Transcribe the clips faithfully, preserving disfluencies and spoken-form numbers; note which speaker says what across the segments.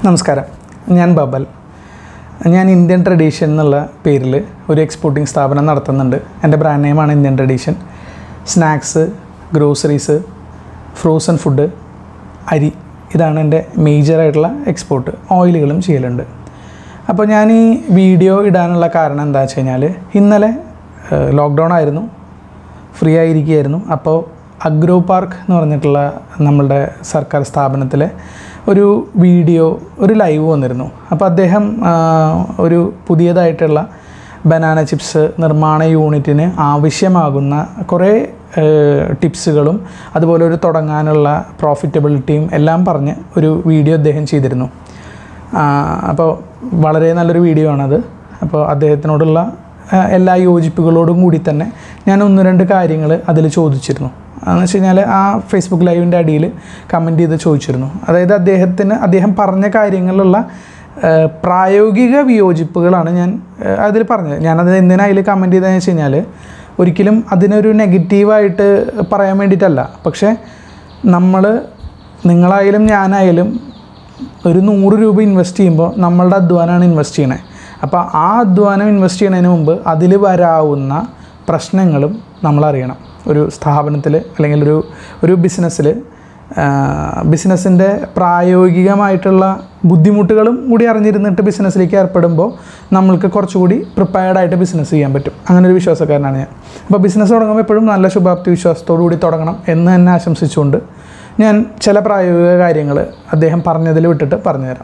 Speaker 1: നമസ്കാരം, ഞാൻ ബബൽ. ഞാൻ ഇന്ത്യൻ ട്രഡീഷൻ എന്നുള്ള പേരിൽ ഒരു എക്സ്പോർട്ടിംഗ് സ്ഥാപനം നടത്തുന്നുണ്ട്. എൻ്റെ ബ്രാൻഡ് നെയിമാണ് Indian tradition. Snacks, groceries, frozen food, അരി, ഇതാണ് എൻ്റെ മേജറായിട്ടുള്ള എക്സ്പോർട്ട്. ഓയിലുകളും ചെയ്യലുണ്ട്. അപ്പോൾ ഞാൻ ഈ വീഡിയോ ഇടാനുള്ള കാരണം എന്താ വെച്ച് കഴിഞ്ഞാൽ, ഇന്നലെ ലോക്ക്ഡൗൺ ആയിരുന്നു, ഫ്രീ ആയിരിക്കുകയായിരുന്നു. അപ്പോൾ അഗ്രോ പാർക്ക് എന്ന് പറഞ്ഞിട്ടുള്ള നമ്മളുടെ സർക്കാർ സ്ഥാപനത്തിലെ ഒരു വീഡിയോ, ഒരു ലൈവ് വന്നിരുന്നു. അപ്പോൾ അദ്ദേഹം ഒരു പുതിയതായിട്ടുള്ള ബനാന ചിപ്സ് നിർമ്മാണ യൂണിറ്റിന് ആവശ്യമാകുന്ന കുറേ ടിപ്സുകളും അതുപോലെ ഒരു തുടങ്ങാനുള്ള പ്രോഫിറ്റബിലിറ്റിയും എല്ലാം പറഞ്ഞ് ഒരു വീഡിയോ അദ്ദേഹം ചെയ്തിരുന്നു. അപ്പോൾ വളരെ നല്ലൊരു വീഡിയോ ആണത്. അപ്പോൾ അദ്ദേഹത്തിനോടുള്ള എല്ലാ യോജിപ്പുകളോടും കൂടി തന്നെ ഞാൻ ഒന്ന് രണ്ട് കാര്യങ്ങൾ അതിൽ ചോദിച്ചിരുന്നു. എന്ന് വെച്ച് കഴിഞ്ഞാൽ ആ ഫേസ്ബുക്ക് ലൈവിൻ്റെ അടിയിൽ കമൻറ്റ് ചെയ്ത് ചോദിച്ചിരുന്നു. അതായത് അദ്ദേഹത്തിന് അദ്ദേഹം പറഞ്ഞ കാര്യങ്ങളിലുള്ള പ്രായോഗിക വിയോജിപ്പുകളാണ് ഞാൻ അതിൽ പറഞ്ഞത്. ഞാനത് എന്തിനാ അതിൽ കമൻറ്റ് ചെയ്തതെന്ന് വെച്ച് കഴിഞ്ഞാൽ, ഒരിക്കലും അതിനൊരു നെഗറ്റീവായിട്ട് പറയാൻ വേണ്ടിയിട്ടല്ല. പക്ഷേ നമ്മൾ, നിങ്ങളായാലും ഞാനായാലും ഒരു നൂറ് രൂപ ഇൻവെസ്റ്റ് ചെയ്യുമ്പോൾ നമ്മളുടെ അധ്വാനമാണ് ഇൻവെസ്റ്റ് ചെയ്യണേ. അപ്പോൾ ആ അധ്വാനം ഇൻവെസ്റ്റ് ചെയ്യുന്നതിന് മുമ്പ് അതിൽ വരാവുന്ന പ്രശ്നങ്ങളും നമ്മളറിയണം. ഒരു സ്ഥാപനത്തിൽ അല്ലെങ്കിൽ ഒരു ഒരു ബിസിനസ്സിൽ ബിസിനസ്സിൻ്റെ പ്രായോഗികമായിട്ടുള്ള ബുദ്ധിമുട്ടുകളും കൂടി അറിഞ്ഞിരുന്നിട്ട് ബിസിനസ്സിലേക്ക് ഏർപ്പെടുമ്പോൾ നമ്മൾക്ക് കുറച്ചുകൂടി പ്രിപ്പയർഡായിട്ട് ബിസിനസ് ചെയ്യാൻ പറ്റും. അങ്ങനെ ഒരു വിശ്വാസക്കാരനാണ് ഞാൻ. അപ്പോൾ ബിസിനസ് തുടങ്ങുമ്പോൾ എപ്പോഴും നല്ല ശുഭാപ്തി വിശ്വാസത്തോടു കൂടി തുടങ്ങണം എന്ന് തന്നെ ആശംസിച്ചുകൊണ്ട് ഞാൻ ചില പ്രായോഗിക കാര്യങ്ങൾ അദ്ദേഹം പറഞ്ഞതിൽ വിട്ടിട്ട് പറഞ്ഞുതരാം.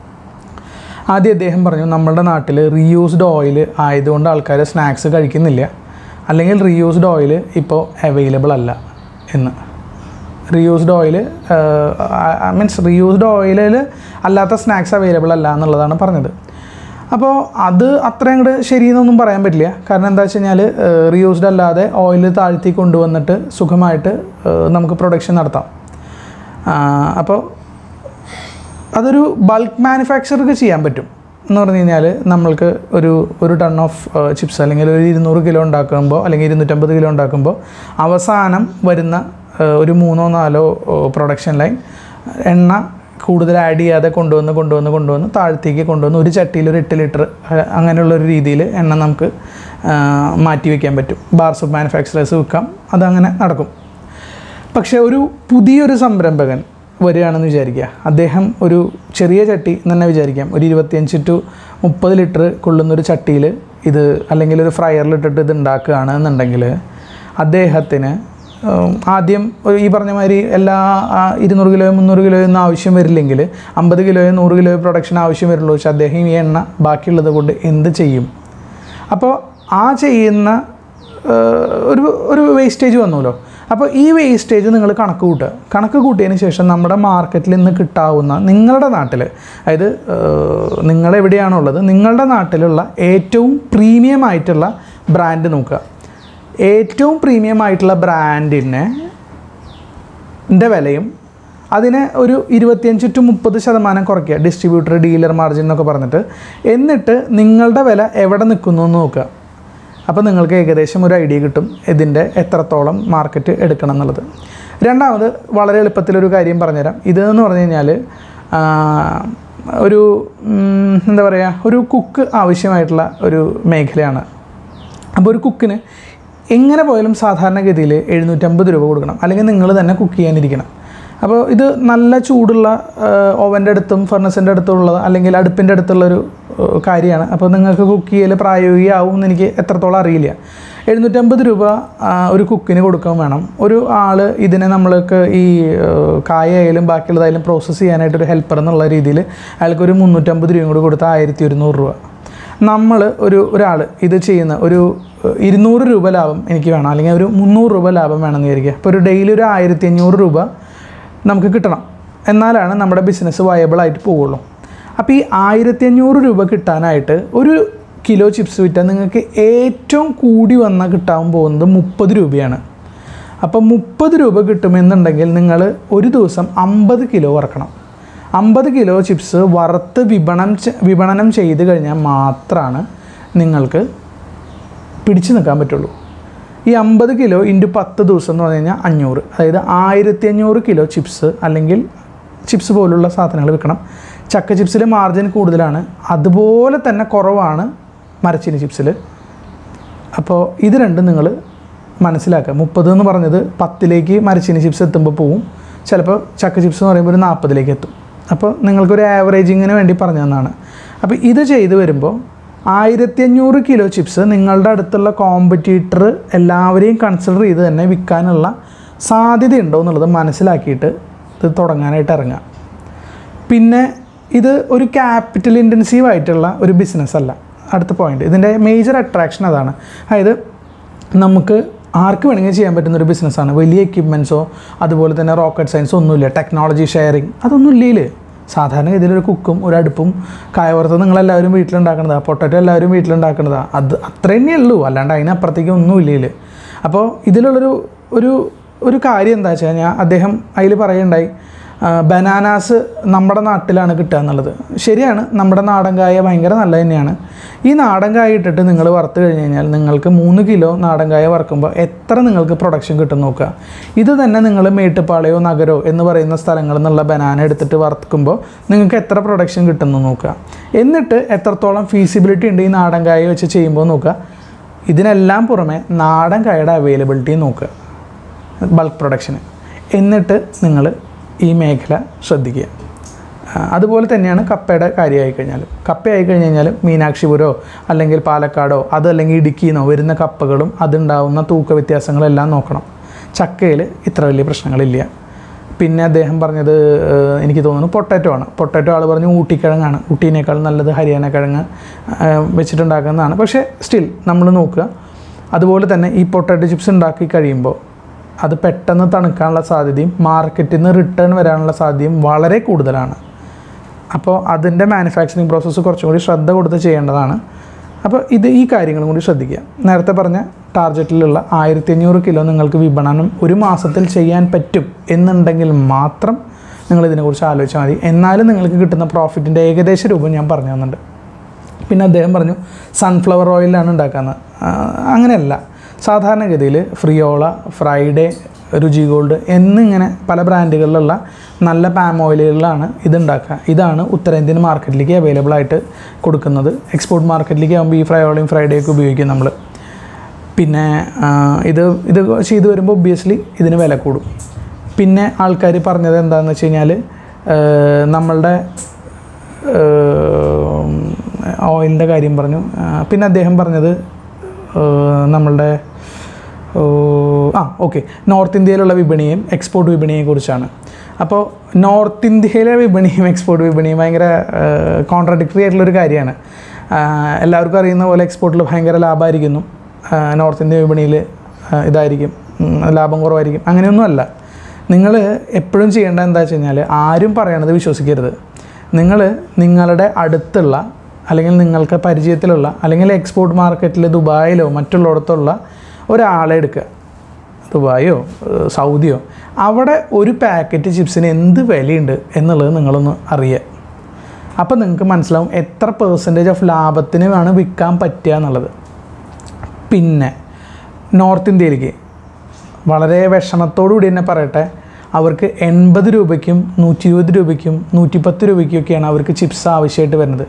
Speaker 1: ആദ്യം അദ്ദേഹം പറഞ്ഞു, നമ്മളുടെ നാട്ടിൽ റീയൂസ്ഡ് ഓയിൽ ആയതുകൊണ്ട് ആൾക്കാർ സ്നാക്സ് കഴിക്കുന്നില്ല, അല്ലെങ്കിൽ റീയൂസ്ഡ് ഓയിൽ ഇപ്പോൾ അവൈലബിൾ അല്ല എന്ന്. റീയൂസ്ഡ് ഓയിൽ മീൻസ് റീയൂസ്ഡ് ഓയിലിൽ അല്ലാത്ത സ്നാക്സ് അവൈലബിൾ അല്ല എന്നുള്ളതാണ് പറഞ്ഞത്. അപ്പോൾ അത് അത്രയും കൂടെ ശരിയെന്നൊന്നും പറയാൻ പറ്റില്ല. കാരണം എന്താ വെച്ച് കഴിഞ്ഞാൽ, റീയൂസ്ഡ് അല്ലാതെ ഓയിൽ താഴ്ത്തി കൊണ്ടുവന്നിട്ട് സുഖമായിട്ട് നമുക്ക് പ്രൊഡക്ഷൻ നടത്താം. അപ്പോൾ അതൊരു ബൾക്ക് മാനുഫാക്ചർക്ക് ചെയ്യാൻ പറ്റും എന്ന് പറഞ്ഞു കഴിഞ്ഞാൽ, നമ്മൾക്ക് ഒരു ഒരു ടൺ ഓഫ് ചിപ്സ് അല്ലെങ്കിൽ ഒരു ഇരുന്നൂറ് കിലോ ഉണ്ടാക്കുമ്പോൾ അല്ലെങ്കിൽ ഇരുന്നൂറ്റമ്പത് കിലോ ഉണ്ടാക്കുമ്പോൾ അവസാനം വരുന്ന ഒരു മൂന്നോ നാലോ പ്രൊഡക്ഷൻ ലൈൻ എണ്ണ കൂടുതൽ ആഡ് ചെയ്യാതെ കൊണ്ടുവന്ന് കൊണ്ടുവന്ന് കൊണ്ടുവന്ന് താഴത്തേക്ക് കൊണ്ടുവന്ന് ഒരു ചട്ടിയിൽ ഒരു എട്ട് ലിറ്റർ അങ്ങനെയുള്ളൊരു രീതിയിൽ എണ്ണ നമുക്ക് മാറ്റി വയ്ക്കാൻ പറ്റും. ബാർസ് ഓഫ് മാനുഫാക്ചറേഴ്സ് വിൽക്കാം, അതങ്ങനെ നടക്കും. പക്ഷേ ഒരു പുതിയൊരു സംരംഭകൻ വരികയാണെന്ന് വിചാരിക്കുക. അദ്ദേഹം ഒരു ചെറിയ ചട്ടി എന്ന് തന്നെ വിചാരിക്കാം, ഒരു ഇരുപത്തിയഞ്ച് ടു മുപ്പത് ലിറ്റർ കൊള്ളുന്നൊരു ചട്ടിയിൽ ഇത് അല്ലെങ്കിൽ ഒരു ഫ്രയറിലിട്ടിട്ട് ഇത് ഉണ്ടാക്കുകയാണ് എന്നുണ്ടെങ്കിൽ, അദ്ദേഹത്തിന് ആദ്യം ഈ പറഞ്ഞ മാതിരി എല്ലാ ഇരുന്നൂറ് കിലോയോ മുന്നൂറ് കിലോയോ ഒന്നും ആവശ്യം വരില്ലെങ്കിൽ അമ്പത് കിലോയോ നൂറ് കിലോയോ പ്രൊഡക്ഷൻ ആവശ്യം വരുള്ളൂ. പക്ഷേ അദ്ദേഹം ഈ എണ്ണ ബാക്കിയുള്ളത് കൊണ്ട് എന്ത് ചെയ്യും? അപ്പോൾ ആ ചെയ്യുന്ന ഒരു ഒരു വേസ്റ്റേജ് വന്നല്ലോ. അപ്പോൾ ഈ വേസ്റ്റേജ് നിങ്ങൾ കണക്ക് കൂട്ടുക. കണക്ക് കൂട്ടിയതിന് ശേഷം നമ്മുടെ മാർക്കറ്റിൽ നിന്ന് കിട്ടാവുന്ന നിങ്ങളുടെ നാട്ടിൽ, അതായത് നിങ്ങളെവിടെയാണുള്ളത്, നിങ്ങളുടെ നാട്ടിലുള്ള ഏറ്റവും പ്രീമിയം ആയിട്ടുള്ള ബ്രാൻഡ് നോക്കുക. ഏറ്റവും പ്രീമിയം ആയിട്ടുള്ള ബ്രാൻഡിന് ൻ്റെ വിലയും അതിനെ ഒരു ഇരുപത്തിയഞ്ച് ടു മുപ്പത് ശതമാനം കുറയ്ക്കുക, ഡിസ്ട്രിബ്യൂട്ടർ, ഡീലർ മാർജിൻ എന്നൊക്കെ പറഞ്ഞിട്ട്. എന്നിട്ട് നിങ്ങളുടെ വില എവിടെ നിൽക്കുന്നു എന്ന് നോക്കുക. അപ്പോൾ നിങ്ങൾക്ക് ഏകദേശം ഒരു ഐഡിയ കിട്ടും ഇതിൻ്റെ എത്രത്തോളം മാർക്കറ്റ് എടുക്കണം എന്നുള്ളത്. രണ്ടാമത്, വളരെ എളുപ്പത്തിലൊരു കാര്യം പറഞ്ഞുതരാം. ഇതെന്ന് പറഞ്ഞു കഴിഞ്ഞാൽ ഒരു എന്താ പറയുക, ഒരു കുക്ക് ആവശ്യമായിട്ടുള്ള ഒരു മേഖലയാണ്. അപ്പോൾ ഒരു കുക്കിന് എങ്ങനെ പോയാലും സാധാരണഗതിയിൽ എഴുന്നൂറ്റമ്പത് രൂപ കൊടുക്കണം, അല്ലെങ്കിൽ നിങ്ങൾ തന്നെ കുക്ക് ചെയ്യാനിരിക്കണം. അപ്പോൾ ഇത് നല്ല ചൂടുള്ള ഓവൻ്റെ അടുത്തും ഫർണസിൻ്റെ അടുത്തുള്ള അല്ലെങ്കിൽ അടുപ്പിൻ്റെ അടുത്തുള്ളൊരു കാര്യമാണ്. അപ്പോൾ നിങ്ങൾക്ക് കുക്ക് ചെയ്യൽ പ്രായോഗികമാവും എന്ന് എനിക്ക് എത്രത്തോളം അറിയില്ല. എഴുന്നൂറ്റമ്പത് രൂപ ഒരു കുക്കിന് കൊടുക്കാൻ വേണം. ഒരു ആൾ ഇതിനെ നമ്മൾക്ക് ഈ കായായാലും ബാക്കിയുള്ളതായാലും പ്രോസസ്സ് ചെയ്യാനായിട്ടൊരു ഹെൽപ്പർ എന്നുള്ള രീതിയിൽ അയാൾക്കൊരു മുന്നൂറ്റമ്പത് രൂപയും കൂടി കൊടുത്താൽ ആയിരത്തി ഒരുന്നൂറ് രൂപ. നമ്മൾ ഒരു ഒരാൾ ഇത് ചെയ്യുന്ന ഒരു ഇരുന്നൂറ് രൂപ ലാഭം എനിക്ക് വേണം, അല്ലെങ്കിൽ ഒരു മുന്നൂറ് രൂപ ലാഭം വേണമെന്ന് വിചാരിക്കുക. അപ്പോൾ ഒരു ഡെയിലി ഒരു ആയിരത്തി അഞ്ഞൂറ് രൂപ നമുക്ക് കിട്ടണം, എന്നാലാണ് നമ്മുടെ ബിസിനസ് വയബിളായിട്ട് പോവുള്ളൂ. അപ്പോൾ ഈ ആയിരത്തി അഞ്ഞൂറ് രൂപ കിട്ടാനായിട്ട് ഒരു കിലോ ചിപ്സ് വിറ്റാൽ നിങ്ങൾക്ക് ഏറ്റവും കൂടി വന്നാൽ കിട്ടാൻ പോകുന്നത് മുപ്പത് രൂപയാണ്. അപ്പോൾ മുപ്പത് രൂപ കിട്ടുമെന്നുണ്ടെങ്കിൽ നിങ്ങൾ ഒരു ദിവസം അമ്പത് കിലോ വറക്കണം. അമ്പത് കിലോ ചിപ്സ് വറുത്ത് വിപണനം വിപണനം ചെയ്ത് കഴിഞ്ഞാൽ മാത്രമാണ് നിങ്ങൾക്ക് പിടിച്ചു നിൽക്കാൻ പറ്റുള്ളൂ. ഈ അമ്പത് കിലോ ഇൻറ്റു പത്ത് ദിവസം എന്ന് പറഞ്ഞു കഴിഞ്ഞാൽ അഞ്ഞൂറ്, അതായത് ആയിരത്തി അഞ്ഞൂറ് കിലോ ചിപ്സ് അല്ലെങ്കിൽ ചിപ്സ് പോലുള്ള സാധനങ്ങൾ വിൽക്കണം. ചക്ക ചിപ്സിൽ മാർജിൻ കൂടുതലാണ്, അതുപോലെ തന്നെ കുറവാണ് മരച്ചീനി ചിപ്സിൽ. അപ്പോൾ ഇത് രണ്ടും നിങ്ങൾ മനസ്സിലാക്കുക. മുപ്പത് എന്ന് പറഞ്ഞത് പത്തിലേക്ക് മരച്ചീനി ചിപ്സ് എത്തുമ്പോൾ പോവും, ചിലപ്പോൾ ചക്ക ചിപ്സ് എന്ന് പറയുമ്പോൾ ഒരു നാൽപ്പതിലേക്ക് എത്തും. അപ്പോൾ നിങ്ങൾക്കൊരു ആവറേജിങ്ങിന് വേണ്ടി പറഞ്ഞു തന്നതാണ്. അപ്പോൾ ഇത് ചെയ്ത് വരുമ്പോൾ ആയിരത്തി അഞ്ഞൂറ് കിലോ ചിപ്സ് നിങ്ങളുടെ അടുത്തുള്ള കോമ്പറ്റീറ്റർ എല്ലാവരെയും കൺസിഡർ ചെയ്ത് തന്നെ വിൽക്കാനുള്ള സാധ്യതയുണ്ടോ എന്നുള്ളത് മനസ്സിലാക്കിയിട്ട് ഇത് തുടങ്ങാനായിട്ട് ഇറങ്ങുക. പിന്നെ ഇത് ഒരു ക്യാപിറ്റൽ ഇൻറ്റൻസീവ് ആയിട്ടുള്ള ഒരു ബിസിനസ് അല്ല. അടുത്ത പോയിൻ്റ്, ഇതിൻ്റെ മേജർ അട്രാക്ഷൻ അതാണ്. അതായത് നമുക്ക് ആർക്ക് വേണമെങ്കിൽ ചെയ്യാൻ പറ്റുന്നൊരു ബിസിനസ്സാണ്. വലിയ എക്യുപ്മെൻറ്റ്സോ അതുപോലെ തന്നെ റോക്കറ്റ് സയൻസോ ഒന്നുമില്ല, ടെക്നോളജി ഷെയറിങ് അതൊന്നും ഇല്ലേ. സാധാരണ ഇതിലൊരു കുക്കും ഒരു അടുപ്പും കായവറുത്ത് നിങ്ങളെല്ലാവരും വീട്ടിലുണ്ടാക്കുന്നതാണ്, പൊട്ടറ്റോ എല്ലാവരും വീട്ടിലുണ്ടാക്കുന്നതാണ്, അത് അത്ര തന്നെ ഉള്ളൂ, അല്ലാണ്ട് അതിനപ്പുറത്തേക്ക് ഒന്നും ഇല്ലേ. അപ്പോൾ ഇതിലുള്ളൊരു ഒരു ഒരു കാര്യം എന്താ വെച്ച് കഴിഞ്ഞാൽ അദ്ദേഹം അതിൽ പറയുണ്ടായി, ബനാനാസ് നമ്മുടെ നാട്ടിലാണ് കിട്ടുക എന്നുള്ളത്. ശരിയാണ്, നമ്മുടെ നാടൻ കായ ഭയങ്കര നല്ല തന്നെയാണ്. ഈ നാടൻ കായ ഇട്ടിട്ട് നിങ്ങൾ വറുത്ത് കഴിഞ്ഞ് കഴിഞ്ഞാൽ നിങ്ങൾക്ക് മൂന്ന് കിലോ നാടൻ കായ വറുക്കുമ്പോൾ എത്ര നിങ്ങൾക്ക് പ്രൊഡക്ഷൻ കിട്ടും നോക്കുക. ഇത് തന്നെ നിങ്ങൾ മേട്ടുപ്പാളയോ നഗരോ എന്ന് പറയുന്ന സ്ഥലങ്ങളിൽ നിന്നുള്ള ബനാന എടുത്തിട്ട് വറുക്കുമ്പോൾ നിങ്ങൾക്ക് എത്ര പ്രൊഡക്ഷൻ കിട്ടുന്നു നോക്കുക. എന്നിട്ട് എത്രത്തോളം ഫീസിബിലിറ്റി ഉണ്ട് ഈ നാടൻ കായ വെച്ച് ചെയ്യുമ്പോൾ നോക്കുക. ഇതിനെല്ലാം പുറമെ നാടൻ കായയുടെ അവൈലബിലിറ്റി നോക്കുക, ബൾക്ക് പ്രൊഡക്ഷന്. എന്നിട്ട് നിങ്ങൾ ഈ മേഖല ശ്രദ്ധിക്കുക. അതുപോലെ തന്നെയാണ് കപ്പയുടെ കാര്യമായി കഴിഞ്ഞാലും. കപ്പയായി കഴിഞ്ഞ് കഴിഞ്ഞാൽ മീനാക്ഷിപുരോ അല്ലെങ്കിൽ പാലക്കാടോ അത് അല്ലെങ്കിൽ ഇടുക്കിന്നോ വരുന്ന കപ്പകളും അതുണ്ടാവുന്ന തൂക്ക വ്യത്യാസങ്ങളെല്ലാം നോക്കണം. ചക്കയിൽ ഇത്ര വലിയ പ്രശ്നങ്ങളില്ല. പിന്നെ അദ്ദേഹം പറഞ്ഞത് എനിക്ക് തോന്നുന്നു പൊട്ടാറ്റോ ആണ്. പൊട്ടാറ്റോ ആൾ പറഞ്ഞു ഊട്ടിക്കിഴങ്ങാണ്, ഊട്ടീനേക്കാൾ നല്ലത് ഹരിയാന കിഴങ്ങ് വെച്ചിട്ടുണ്ടാക്കുന്നതാണ്. പക്ഷേ സ്റ്റിൽ നമ്മൾ നോക്കുക. അതുപോലെ തന്നെ ഈ പൊട്ടാറ്റോ ചിപ്സ് ഉണ്ടാക്കി കഴിയുമ്പോൾ അത് പെട്ടെന്ന് തണുക്കാനുള്ള സാധ്യതയും മാർക്കറ്റിൽ നിന്ന് റിട്ടേൺ വരാനുള്ള സാധ്യതയും വളരെ കൂടുതലാണ്. അപ്പോൾ അതിൻ്റെ മാനുഫാക്ചറിങ് പ്രോസസ്സ് കുറച്ചും കൂടി ശ്രദ്ധ കൊടുത്ത് ചെയ്യേണ്ടതാണ്. അപ്പോൾ ഇത് ഈ കാര്യങ്ങളും കൂടി ശ്രദ്ധിക്കുക. നേരത്തെ പറഞ്ഞ ടാർഗറ്റിലുള്ള ആയിരത്തി അഞ്ഞൂറ് കിലോ നിങ്ങൾക്ക് വിപണനം ഒരു മാസത്തിൽ ചെയ്യാൻ പറ്റും എന്നുണ്ടെങ്കിൽ മാത്രം നിങ്ങളിതിനെക്കുറിച്ച് ആലോചിച്ചാൽ മതി. എന്നാലും നിങ്ങൾക്ക് കിട്ടുന്ന പ്രോഫിറ്റിൻ്റെ ഏകദേശ രൂപം ഞാൻ പറഞ്ഞു തന്നുണ്ട്. പിന്നെ അദ്ദേഹം പറഞ്ഞു സൺഫ്ലവർ ഓയിലാണ് ഉണ്ടാക്കുന്നത്. അങ്ങനെയല്ല, സാധാരണഗതിയിൽ ഫ്രിയോള, ഫ്രൈഡേ, രുചി ഗോൾഡ് എന്നിങ്ങനെ പല ബ്രാൻഡുകളിലുള്ള നല്ല പാം ഓയിലുകളിലാണ് ഇതുണ്ടാക്കുക. ഇതാണ് ഉത്തരേന്ത്യൻ മാർക്കറ്റിലേക്ക് അവൈലബിൾ ആയിട്ട് കൊടുക്കുന്നത്. എക്സ്പോർട്ട് മാർക്കറ്റിലേക്ക് ആകുമ്പോൾ ഈ ഫ്രയോളയും ഫ്രൈഡേയൊക്കെ ഉപയോഗിക്കും നമ്മൾ. പിന്നെ ഇത് ഇത് ചെയ്ത് വരുമ്പോൾ ഒബ്വിയസ്ലി ഇതിന് വില കൂടും. പിന്നെ ആൾക്കാർ പറഞ്ഞത് എന്താണെന്ന് വെച്ച് കഴിഞ്ഞാൽ നമ്മളുടെ ഓയിലിൻ്റെ കാര്യം പറഞ്ഞു. പിന്നെ അദ്ദേഹം പറഞ്ഞത് നമ്മളുടെ ആ ഓക്കെ നോർത്ത് ഇന്ത്യയിലുള്ള വിപണിയും എക്സ്പോർട്ട് വിപണിയെ കുറിച്ചാണ്. അപ്പോൾ നോർത്ത് ഇന്ത്യയിലെ വിപണിയും എക്സ്പോർട്ട് വിപണിയും ഭയങ്കര കോൺട്രാഡിക്ടറി ആയിട്ടുള്ളൊരു കാര്യമാണ്. എല്ലാവർക്കും അറിയുന്ന പോലെ എക്സ്പോർട്ടിൽ ഭയങ്കര ലാഭമായിരിക്കുന്നു, നോർത്ത് ഇന്ത്യൻ വിപണിയിൽ ഇതായിരിക്കും ലാഭം കുറവായിരിക്കും. അങ്ങനെയൊന്നുമല്ല. നിങ്ങൾ എപ്പോഴും ചെയ്യേണ്ടത് എന്താ വെച്ച് കഴിഞ്ഞാൽ ആരും പറയണത് വിശ്വസിക്കരുത്. നിങ്ങൾ നിങ്ങളുടെ അടുത്തുള്ള അല്ലെങ്കിൽ നിങ്ങൾക്ക് പരിചയത്തിലുള്ള അല്ലെങ്കിൽ എക്സ്പോർട്ട് മാർക്കറ്റിൽ ദുബായിലോ മറ്റുള്ളിടത്തുള്ള ഒരാളെ എടുക്കുക, ദുബായോ സൗദിയോ, അവിടെ ഒരു പാക്കറ്റ് ചിപ്സിന് എന്ത് വിലയുണ്ട് എന്നുള്ളത് നിങ്ങളൊന്ന് അറിയുക. അപ്പോൾ നിങ്ങൾക്ക് മനസ്സിലാവും എത്ര പേഴ്സൻറ്റേജ് ഓഫ് ലാഭത്തിന് വേണം വിൽക്കാൻ പറ്റുക എന്നുള്ളത്. പിന്നെ നോർത്ത് ഇന്ത്യയിലേക്ക് വളരെ വിഷമത്തോടു കൂടി തന്നെ പറയട്ടെ, അവർക്ക് എൺപത് രൂപയ്ക്കും നൂറ്റി ഇരുപത് രൂപയ്ക്കും നൂറ്റിപ്പത്ത് രൂപയ്ക്കൊക്കെയാണ് അവർക്ക് ചിപ്സ് ആവശ്യമായിട്ട് വരുന്നത്.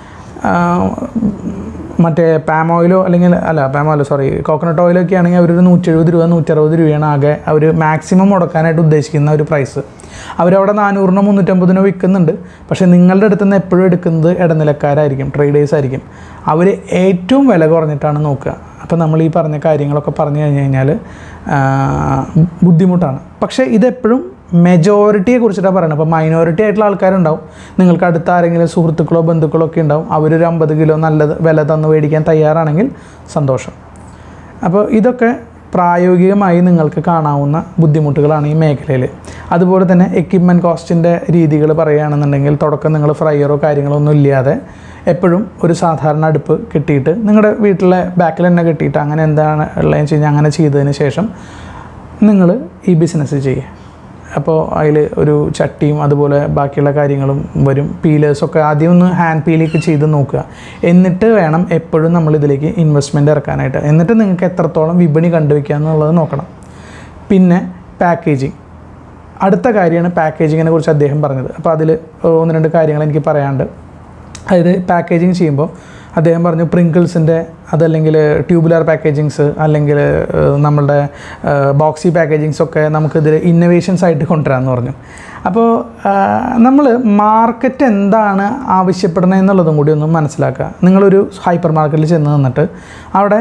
Speaker 1: മറ്റേ പാം ഓയിലോ അല്ലെങ്കിൽ അല്ല പാം ഓയിലോ സോറി കോക്കനട്ട് ഓയിലൊക്കെ ആണെങ്കിൽ അവരൊരു നൂറ്റി എഴുപത് രൂപ നൂറ്ററുപത് രൂപയാണ് ആകെ അവർ മാക്സിമം മുടക്കാനായിട്ട് ഉദ്ദേശിക്കുന്ന ഒരു പ്രൈസ്. അവരവിടെ നാനൂറിനോ മുന്നൂറ്റമ്പതിനോ വിൽക്കുന്നുണ്ട്. പക്ഷേ നിങ്ങളുടെ അടുത്ത് നിന്ന് എപ്പോഴും എടുക്കുന്നത് ഇടനിലക്കാരായിരിക്കും, ട്രേഡേഴ്സ് ആയിരിക്കും. അവർ ഏറ്റവും വില കുറഞ്ഞിട്ടാണ് നോക്കുക. അപ്പോൾ നമ്മൾ ഈ പറഞ്ഞ കാര്യങ്ങളൊക്കെ പറഞ്ഞു കഴിഞ്ഞ് കഴിഞ്ഞാൽ ബുദ്ധിമുട്ടാണ്. പക്ഷേ ഇതെപ്പോഴും മെജോറിറ്റിയെ കുറിച്ചിട്ടാണ് പറയുന്നത്. അപ്പോൾ മൈനോറിറ്റി ആയിട്ടുള്ള ആൾക്കാരുണ്ടാവും, നിങ്ങൾക്ക് അടുത്ത ആരെങ്കിലും സുഹൃത്തുക്കളോ ബന്ധുക്കളോ ഒക്കെ ഉണ്ടാവും, അവരൊരു അമ്പത് കിലോ നല്ല വില തന്ന് മേടിക്കാൻ തയ്യാറാണെങ്കിൽ സന്തോഷം. അപ്പോൾ ഇതൊക്കെ പ്രായോഗികമായി നിങ്ങൾക്ക് കാണാവുന്ന ബുദ്ധിമുട്ടുകളാണ് ഈ മേഖലയിൽ. അതുപോലെ തന്നെ എക്യുപ്മെൻറ്റ് കോസ്റ്റിൻ്റെ രീതികൾ പറയുകയാണെന്നുണ്ടെങ്കിൽ തുടക്കം നിങ്ങൾ ഫ്രയറോ കാര്യങ്ങളോ ഒന്നും ഇല്ലാതെ എപ്പോഴും ഒരു സാധാരണ അടുപ്പ് കെട്ടിയിട്ട് നിങ്ങളുടെ വീട്ടിലെ ബാക്കിൽ തന്നെ കെട്ടിയിട്ട് അങ്ങനെ എന്താണ് ഉള്ളതെന്ന് വെച്ച് കഴിഞ്ഞാൽ അങ്ങനെ ചെയ്തതിന് ശേഷം നിങ്ങൾ ഈ ബിസിനസ് ചെയ്യുക. അപ്പോൾ അതിൽ ഒരു ചട്ടിയും അതുപോലെ ബാക്കിയുള്ള കാര്യങ്ങളും വരും. പീലേഴ്സൊക്കെ ആദ്യം ഒന്ന് ഹാൻഡ് പീലൊക്കെ ചെയ്ത് നോക്കുക. എന്നിട്ട് വേണം എപ്പോഴും നമ്മളിതിലേക്ക് ഇൻവെസ്റ്റ്മെൻറ്റ് ഇറക്കാനായിട്ട്. എന്നിട്ട് നിങ്ങൾക്ക് എത്രത്തോളം വിപണി കണ്ടുവയ്ക്കുക എന്നുള്ളത് നോക്കണം. പിന്നെ പാക്കേജിങ് അടുത്ത കാര്യമാണ് പാക്കേജിങ്ങിനെ കുറിച്ച് അദ്ദേഹം പറഞ്ഞത്. അപ്പോൾ അതിൽ ഒന്ന് രണ്ട് കാര്യങ്ങൾ എനിക്ക് പറയാനുണ്ട്. അതായത് പാക്കേജിങ് ചെയ്യുമ്പോൾ അദ്ദേഹം പറഞ്ഞു പ്രിങ്കിൾസിൻ്റെ അതല്ലെങ്കിൽ ട്യൂബുലാർ പാക്കേജിങ്സ് അല്ലെങ്കിൽ നമ്മളുടെ ബോക്സി പാക്കേജിങ്സ് ഒക്കെ നമുക്കിതിൽ ഇന്നൊവേഷൻസ് ആയിട്ട് കൊണ്ടുവരാമെന്ന് പറഞ്ഞു. അപ്പോൾ നമ്മൾ മാർക്കറ്റ് എന്താണ് ആവശ്യപ്പെടുന്നത് എന്നുള്ളതും കൂടി ഒന്ന് മനസ്സിലാക്കുക. നിങ്ങളൊരു ഹൈപ്പർ മാർക്കറ്റിൽ ചെന്ന് നിന്നിട്ട് അവിടെ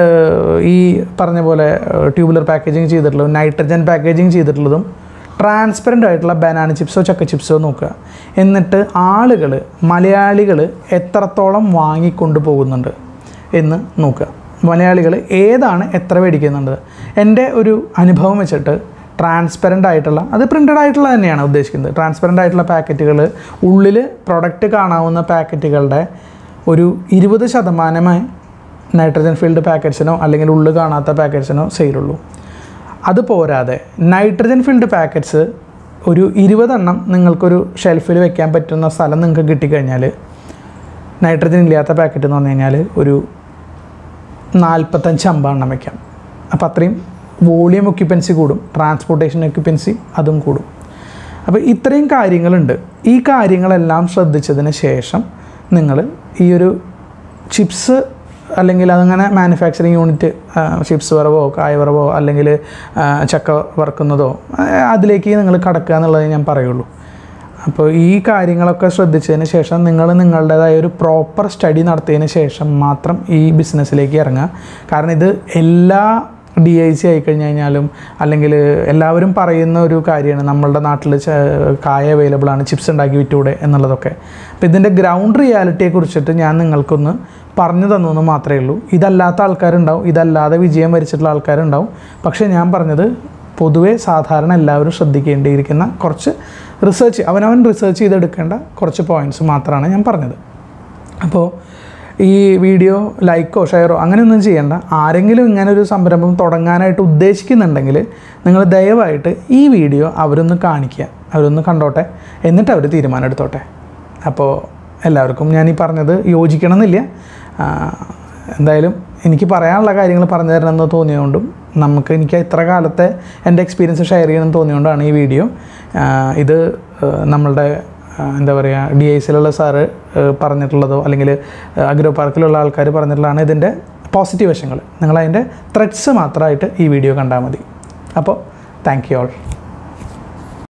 Speaker 1: ഈ പറഞ്ഞ പോലെ ട്യൂബുലർ പാക്കേജിങ് ചെയ്തിട്ടുള്ളതും നൈട്രജൻ പാക്കേജിങ് ചെയ്തിട്ടുള്ളതും ട്രാൻസ്പെറൻ്റ് ആയിട്ടുള്ള ബനാന ചിപ്സോ ചക്ക ചിപ്സോ നോക്കുക. എന്നിട്ട് ആളുകൾ മലയാളികൾ എത്രത്തോളം വാങ്ങിക്കൊണ്ട് പോകുന്നുണ്ട് എന്ന് നോക്കുക. മലയാളികൾ ഏതാണ് എത്ര മേടിക്കുന്നുണ്ട്. എൻ്റെ ഒരു അനുഭവം വെച്ചിട്ട് ട്രാൻസ്പെറൻ്റ് ആയിട്ടുള്ള, അത് പ്രിൻ്റഡ് ആയിട്ടുള്ള തന്നെയാണ് ഉദ്ദേശിക്കുന്നത്, ട്രാൻസ്പെറൻ്റ് ആയിട്ടുള്ള പാക്കറ്റുകൾ, ഉള്ളിൽ പ്രൊഡക്റ്റ് കാണാവുന്ന പാക്കറ്റുകളുടെ ഒരു ഇരുപത് ശതമാനമായി നൈട്രജൻ ഫീൽഡ് പാക്കറ്റ്സിനോ അല്ലെങ്കിൽ ഉള്ളിൽ കാണാത്ത പാക്കറ്റ്സിനോ സെയിലുള്ളൂ. അത് പോരാതെ നൈട്രജൻ ഫീൽഡ് പാക്കറ്റ്സ് ഒരു ഇരുപതെണ്ണം നിങ്ങൾക്കൊരു ഷെൽഫിൽ വെക്കാൻ പറ്റുന്ന സ്ഥലം നിങ്ങൾക്ക് കിട്ടിക്കഴിഞ്ഞാൽ നൈട്രജൻ ഇല്ലാത്ത പാക്കറ്റ് എന്ന് പറഞ്ഞു കഴിഞ്ഞാൽ ഒരു നാൽപ്പത്തഞ്ച് അമ്പതെണ്ണം വയ്ക്കാം. അപ്പോൾ അത്രയും വോളിയം ഒക്യുപ്പൻസി കൂടും, ട്രാൻസ്പോർട്ടേഷൻ ഒക്യുപ്പൻസി അതും കൂടും. അപ്പോൾ ഇത്രയും കാര്യങ്ങളുണ്ട്. ഈ കാര്യങ്ങളെല്ലാം ശ്രദ്ധിച്ചതിന് ശേഷം നിങ്ങൾ ഈ ഒരു ചിപ്സ് അല്ലെങ്കിൽ അതങ്ങനെ മാനുഫാക്ചറിങ് യൂണിറ്റ് ചിപ്സ് വറവോ കായ വറവോ അല്ലെങ്കിൽ ചക്ക വറുക്കുന്നതോ അതിലേക്ക് നിങ്ങൾ കടക്കുക എന്നുള്ളത് ഞാൻ പറയുള്ളൂ. അപ്പോൾ ഈ കാര്യങ്ങളൊക്കെ ശ്രദ്ധിച്ചതിന് ശേഷം നിങ്ങൾ നിങ്ങളുടേതായ ഒരു പ്രോപ്പർ സ്റ്റഡി നടത്തിയതിന് ശേഷം മാത്രം ഈ ബിസിനസ്സിലേക്ക് ഇറങ്ങുക. കാരണം ഇത് എല്ലാ ഡി ഐ സി ആയിക്കഴിഞ്ഞ് കഴിഞ്ഞാലും അല്ലെങ്കിൽ എല്ലാവരും പറയുന്ന ഒരു കാര്യമാണ് നമ്മളുടെ നാട്ടിൽ കായ അവൈലബിൾ ആണ്, ചിപ്സ് ഉണ്ടാക്കി വിറ്റൂടെ എന്നുള്ളതൊക്കെ. അപ്പോൾ ഇതിൻ്റെ ഗ്രൗണ്ട് റിയാലിറ്റിയെ കുറിച്ചിട്ട് ഞാൻ നിങ്ങൾക്കൊന്ന് പറഞ്ഞു തന്നു മാത്രമേ ഉള്ളൂ. ഇതല്ലാത്ത ആൾക്കാരുണ്ടാവും, ഇതല്ലാതെ വിജയം വരിച്ചിട്ടുള്ള ആൾക്കാരുണ്ടാവും. പക്ഷേ ഞാൻ പറഞ്ഞത് പൊതുവേ സാധാരണ എല്ലാവരും ശ്രദ്ധിക്കേണ്ടിയിരിക്കുന്ന കുറച്ച് റിസർച്ച്, അവനവൻ റിസർച്ച് ചെയ്തെടുക്കേണ്ട കുറച്ച് പോയിൻറ്റ്സ് മാത്രമാണ് ഞാൻ പറഞ്ഞത്. അപ്പോൾ ഈ വീഡിയോ ലൈക്കോ ഷെയറോ അങ്ങനെയൊന്നും ചെയ്യേണ്ട. ആരെങ്കിലും ഇങ്ങനൊരു സംരംഭം തുടങ്ങാനായിട്ട് ഉദ്ദേശിക്കുന്നുണ്ടെങ്കിൽ നിങ്ങൾ ദയവായിട്ട് ഈ വീഡിയോ അവരൊന്ന് കാണിക്കുക, അവരൊന്ന് കണ്ടോട്ടെ, എന്നിട്ട് അവർ തീരുമാനം എടുത്തോട്ടെ. അപ്പോൾ എല്ലാവർക്കും ഞാൻ ഈ പറഞ്ഞത് യോജിക്കണമെന്നില്ല. എന്തായാലും എനിക്ക് പറയാനുള്ള കാര്യങ്ങൾ പറഞ്ഞു തരണമെന്ന് തോന്നിയതുകൊണ്ടും നമുക്ക് എനിക്ക് ഇത്ര കാലത്തെ എൻ്റെ എക്സ്പീരിയൻസ് ഷെയർ ചെയ്യണമെന്ന് തോന്നിയതുകൊണ്ടാണ് ഈ വീഡിയോ. ഇത് നമ്മളുടെ എന്താ പറയുക ഡി ഐ സിയിലുള്ള സാറ് പറഞ്ഞിട്ടുള്ളതോ അല്ലെങ്കിൽ അഗ്രോ പാർക്കിലുള്ള ആൾക്കാർ പറഞ്ഞിട്ടുള്ളതാണ് ഇതിൻ്റെ പോസിറ്റീവ് വശങ്ങൾ. നിങ്ങളതിൻ്റെ ത്രെഡ്സ് മാത്രമായിട്ട് ഈ വീഡിയോ കണ്ടാൽ മതി. അപ്പോൾ താങ്ക് യു ഓൾ.